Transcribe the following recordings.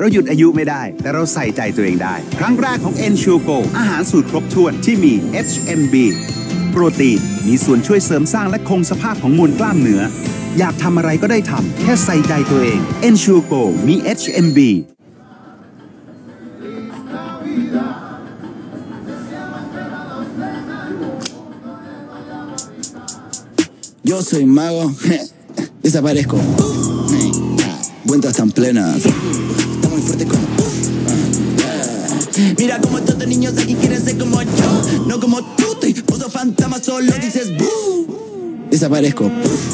เราหยุดอายุไม่ได้แต่เราใส่ใจตัวเองได้ครั้งแรกของ Ensure อาหารสูตรครบถ้วนที่มี HMB โปรตีนมีส่วนช่วยเสริมสร้างและคงสภาพของมวลกล้ามเนื้ออยากทำอะไรก็ได้ทำแค่ใส่ใจตัวเอง Ensure มี HMB Yo soy mago, desaparezco. Vueltas tan plenas. Está muy fuerte como. Mira como estos niños aquí quieren ser como yo, no como tú. Vos sos fantasma, solo dices boo. Desaparezco.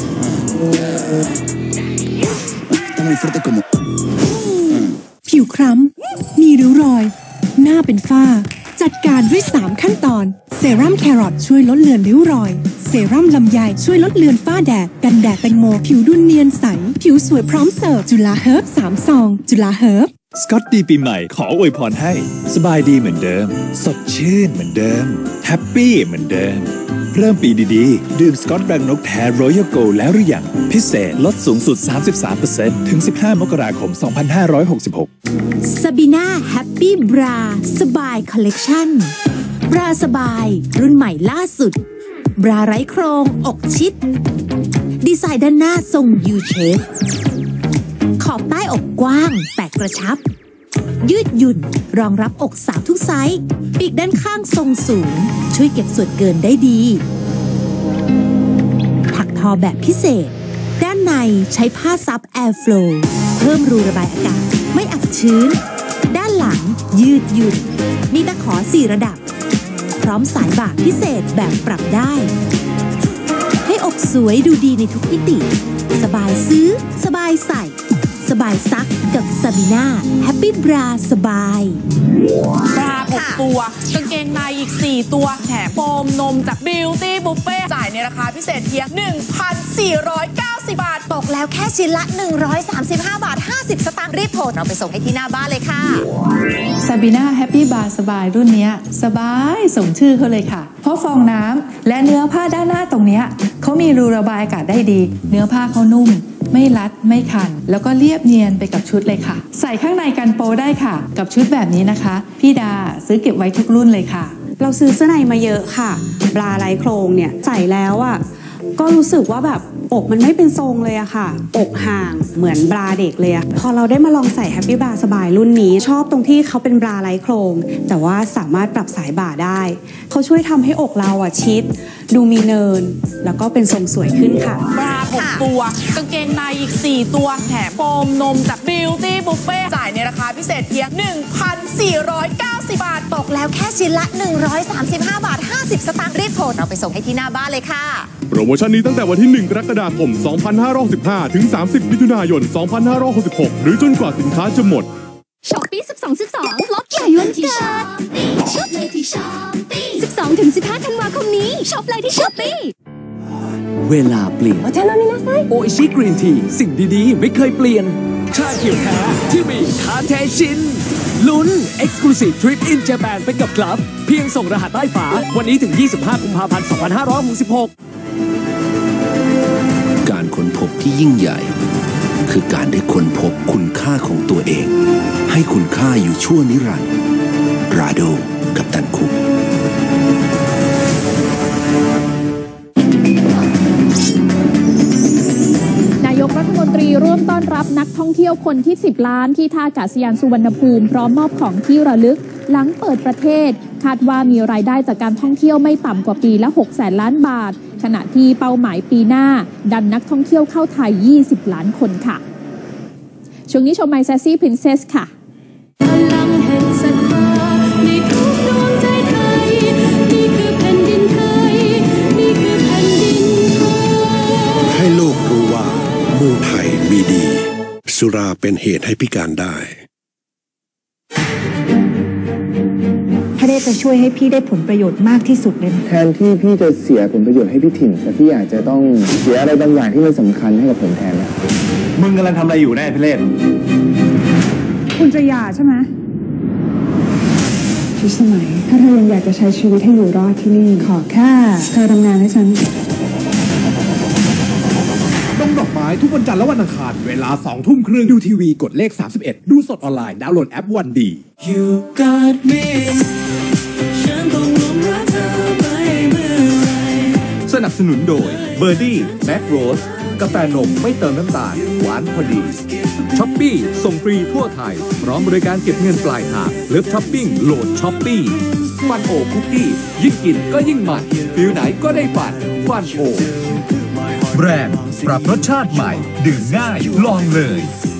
Está muy fuerte como. ผิวคล้ำมีริ้วรอยหน้าเป็นฝ้าจัดการด้วย3ขั้นตอนเซรั่มแครอทช่วยลดเลือนริ้วรอยเซรั่มลำไยช่วยลดเลือนฝ้าแดดกันแดดแตงโมผิวดูเนียนใสผิวสวยพร้อมเสิร์ฟจุฬาเฮิร์บ3 ซองจุฬาเฮิร์บสกอตดีปีใหม่ขออวยพรให้สบายดีเหมือนเดิมสดชื่นเหมือนเดิมแฮปปี้เหมือนเดิมเริ่มปีดีๆดื่มสกอตแบล็กนกแท้รอยัลโกลด์แล้วหรือยังพิเศษลดสูงสุด 33% ถึง 15 มกราคม 2566 ซาบีน่าแฮปปี้บราสบายคอลเลกชันบราสบายรุ่นใหม่ล่าสุดบราไร้โครงอกชิดดีไซน์ด้านหน้าทรง U shape ขอบใต้อกกว้างแต่กระชับยืดหยุ่นรองรับอกสาวทุกไซส์ปีกด้านข้างทรงสูงช่วยเก็บส่วนเกินได้ดีถักทอแบบพิเศษด้านในใช้ผ้าซับ Air Flow เพิ่มรูระบายอากาศไม่อับชื้นด้านหลังยืดหยุ่นมีตะขอ4 ระดับพร้อมสายบ่าพิเศษแบบปรับได้ให้อกสวยดูดีในทุกมิติสบายซื้อสบายใส่สบายซักกับซาบีน่าแฮปปี้บราสบายบรา6 ตัวกางเกงในอีก4 ตัวแถมโฟมนมจาก Beauty Buffet จ่ายในราคาพิเศษเพียง 1,490 บาทตกแล้วแค่ชิ้นละ135 บาท 50 สตางค์รีบโทรเราไปส่งให้ที่หน้าบ้านเลยค่ะซาบีน่าแฮปปี้บาร์สบายรุ่นนี้สบายสมชื่อเขาเลยค่ะเพราะฟองน้ำและเนื้อผ้าด้านหน้าตรงนี้เขามีรูระบายอากาศได้ดีเนื้อผ้าเขานุ่มไม่รัดไม่คันแล้วก็เรียบเนียนไปกับชุดเลยค่ะใส่ข้างในกันโปได้ค่ะกับชุดแบบนี้นะคะพี่ดาซื้อเก็บไว้ทุกรุ่นเลยค่ะเราซื้อเสื้อในมาเยอะค่ะบราไร้โครงเนี่ยใส่แล้วอ่ะก็รู้สึกว่าแบบอกมันไม่เป็นทรงเลยอะค่ะอกห่างเหมือนบราเด็กเลยอะพอเราได้มาลองใส่แฮปปี้บราสบายรุ่นนี้ชอบตรงที่เขาเป็นบราไร้โครงแต่ว่าสามารถปรับสายบ่าได้เขาช่วยทำให้อกเราอะชิดดูมีเนินแล้วก็เป็นทรงสวยขึ้นค่ะบรา6 ตัวกางเกงในอีก4 ตัวแถมโฟมนมจาก Beauty Buffet จ่ายในราคาพิเศษเพียง 1,490 บาทตกแล้วแค่ชิ้นละ135 บาท 50 สตางค์รีบโทรเราไปส่งให้ที่หน้าบ้านเลยค่ะโปรโมชั่นนี้ตั้งแต่วันที่ 1 กรกฎาคม 2565 ถึง 30 มิถุนายน 2566 หรือจนกว่าสินค้าจะหมดช้อปปี้12.12 ลดใหญ่วันที่ช็อปช็อปเลยที่ช้อปปี้12 ถึง 15 ธันวาคมนี้ช็อปเลยที่ช้อปปี้เวลาเปลี่ยนโออิชิกรีนทีสิ่งดีๆไม่เคยเปลี่ยนชาเขียวแท้ที่มีคาเทชินลุ้น Exclusive Trip in Japan ไปกับคลับเพียงส่งรหัสใต้ฝาวันนี้ถึง 25 กุมภาพันธ์ 2566 การค้นพบที่ยิ่งใหญ่คือการได้ค้นพบคุณค่าของตัวเองให้คุณค่าอยู่ชั่วนิรันดร์ราโดกัปตันคุกนายกรัฐมนตรีร่วมต้อนรับนักท่องเที่ยวคนที่10 ล้านที่ท่าอากาศยานสุวรรณภูมิพร้อมมอบของที่ระลึกหลังเปิดประเทศคาดว่ามีรายได้จากการท่องเที่ยวไม่ต่ำกว่าปีละ 600,000 ล้านบาทขณะที่เป้าหมายปีหน้าดันนักท่องเที่ยวเข้าไทย20 ล้านคนค่ะช่วงนี้ชม My Sassy Princess ค่ะพลังแห่งศรัทธาในทุกดวงใจไทยนี่คือแผ่นดินไทยนี่คือแผ่นดินไทยให้โลกรู้ว่าเมืองไทยมีดีสุราเป็นเหตุให้พิการได้พระเดชจะช่วยให้พี่ได้ผลประโยชน์มากที่สุดเลยแทนที่พี่จะเสียผลประโยชน์ให้พี่ถิ่นแต่พี่อาจจะต้องเสียอะไรบางอย่างที่มันสำคัญให้กับผมแทนนะมึงกำลังทำอะไรอยู่แน่พี่เล่นคุณจะหย่าใช่ไหมพิสมัยถ้าเธอยังอยากจะใช้ชีวิตให้อยู่รอดที่นี่ขอแค่เธอทำงานให้ฉันต้องดอกไม้ม้ทุกวันจันทร์และวันอังคารเวลา 20:30 นดูทีวีกดเลข31ดูสดออนไลน์ดาวน์โหลดแอปวันดี You got me ฉันคงหลงรักเธอไม่เมื่อไรสนับสนุนโดยเบอร์ดี้แม็กโรสกาแฟนมไม่เติมน้ำตาลหวานพอดีช้อปปี้ส่งฟรีทั่วไทยพร้อมบริการเก็บเงินปลายทางเลิฟช้อปปิ้งโหลดช้อปปี้ฟันโอคุกกี้ยิ่งกินก็ยิ่งมันฟิลไหนก็ได้ฟันโอแบรนด์ปรับรสชาติใหม่ดื่มง่ายลองเลย